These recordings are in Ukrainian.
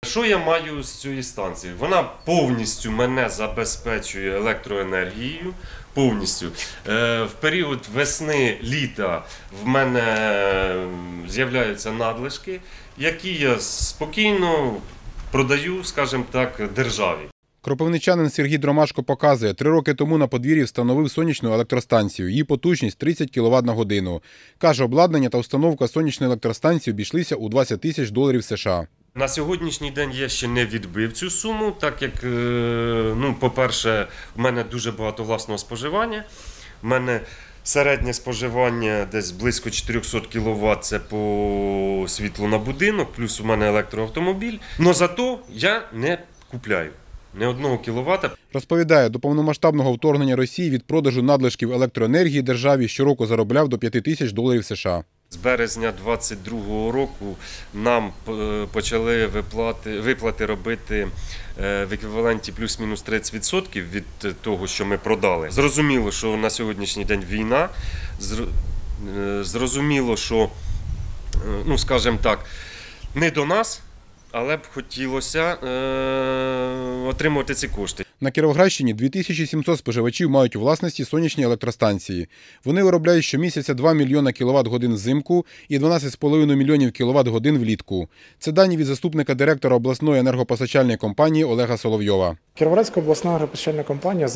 Що я маю з цієї станції? Вона повністю мене забезпечує електроенергією. Повністю. В період весни-літа в мене з'являються надлишки, які я спокійно продаю, скажімо так, державі. Кропивничанин Сергій Дромашко показує, 3 роки тому на подвір'ї встановив сонячну електростанцію. Її потужність – 30 кВт на годину. Каже, обладнання та установка сонячної електростанції обійшлися у $20 тисяч США. На сьогоднішній день я ще не відбив цю суму, так як, по-перше, в мене дуже багато власного споживання. В мене середнє споживання десь близько 400 кВт – це по світлу на будинок, плюс у мене електроавтомобіль. Но зато я не купляю ні одного кіловата. Розповідає, до повномасштабного вторгнення Росії від продажу надлишків електроенергії державі щороку заробляв до $5 тисяч США. З березня 2022 року нам почали виплати робити в еквіваленті плюс-мінус 30% від того, що ми продали. Зрозуміло, що на сьогоднішній день війна, зрозуміло, що, скажімо так, не до нас, але б хотілося отримувати ці кошти. На Кіровоградщині 2700 споживачів мають у власності сонячні електростанції. Вони виробляють щомісяця 2 мільйона кіловат-годин взимку і 12,5 мільйонів кіловат-годин влітку. Це дані від заступника директора обласної енергопостачальної компанії Олега Соловйова. Кіровоградська обласна енергопостачальна компанія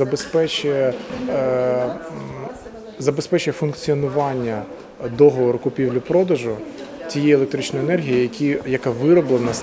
забезпечує функціонування договору купівлі-продажу тієї електричної енергії, яка вироблена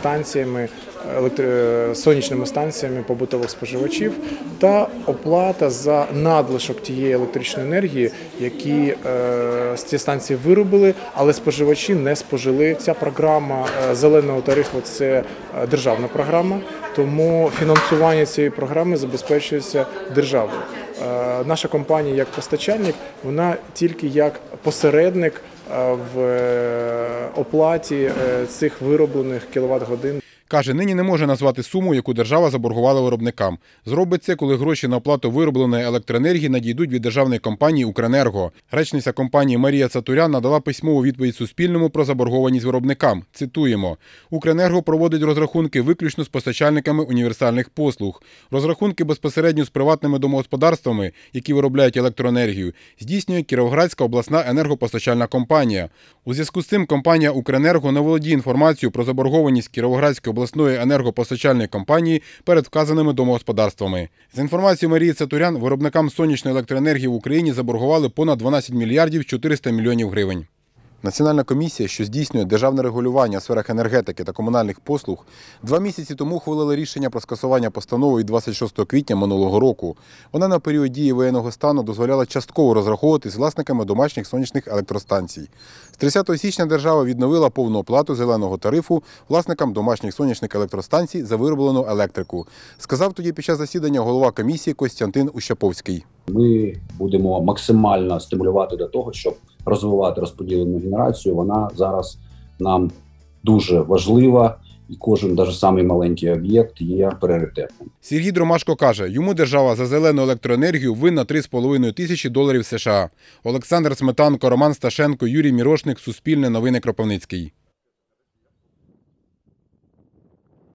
сонячними станціями побутових споживачів, та оплата за надлишок тієї електричної енергії, які ці станції виробили, але споживачі не спожили. Ця програма зеленого тарифу – це державна програма, тому фінансування цієї програми забезпечується державою. Наша компанія як постачальник, вона тільки як посередник в оплаті цих вироблених кіловат-годин. Каже, нині не може назвати суму, яку держава заборгувала виробникам. Зробить це, коли гроші на оплату виробленої електроенергії надійдуть від державної компанії «Укренерго». Речниця компанії Марія Цатурян надала письмову відповідь Суспільному про заборгованість виробникам. Цитуємо. «Укренерго проводить розрахунки виключно з постачальниками універсальних послуг. Розрахунки безпосередньо з приватними домогосподарствами, які виробляють електроенергію, здійснює Кіровоградська обласна енергопостачальна компанія. У зв'язку з цим компанія «Укренерго» не володіє інформацією про заборгованість Кіровоградської обласної енергопостачальної компанії перед вказаними домогосподарствами. За інформацією Марії Цатурян, виробникам сонячної електроенергії в Україні заборгували понад 12 мільярдів 400 мільйонів гривень. Національна комісія, що здійснює державне регулювання у сферах енергетики та комунальних послуг, 2 місяці тому ухвалила рішення про скасування постанови від 26 квітня минулого року. Вона на період дії воєнного стану дозволяла частково розраховуватись з власниками домашніх сонячних електростанцій. З 30 січня держава відновила повну оплату зеленого тарифу власникам домашніх сонячних електростанцій за вироблену електрику, сказав тоді під час засідання голова комісії Костянтин Ущаповський. Ми будемо максимально стимулювати до того, щоб розвивати розподілену генерацію. Вона зараз нам дуже важлива, і кожен, навіть самий маленький об'єкт, є пріоритетним. Сергій Дромашко каже, йому держава за зелену електроенергію винна $3,5 тисячі США. Олександр Сметанко, Роман Сташенко, Юрій Мірошник, Суспільне новини, Кропивницький.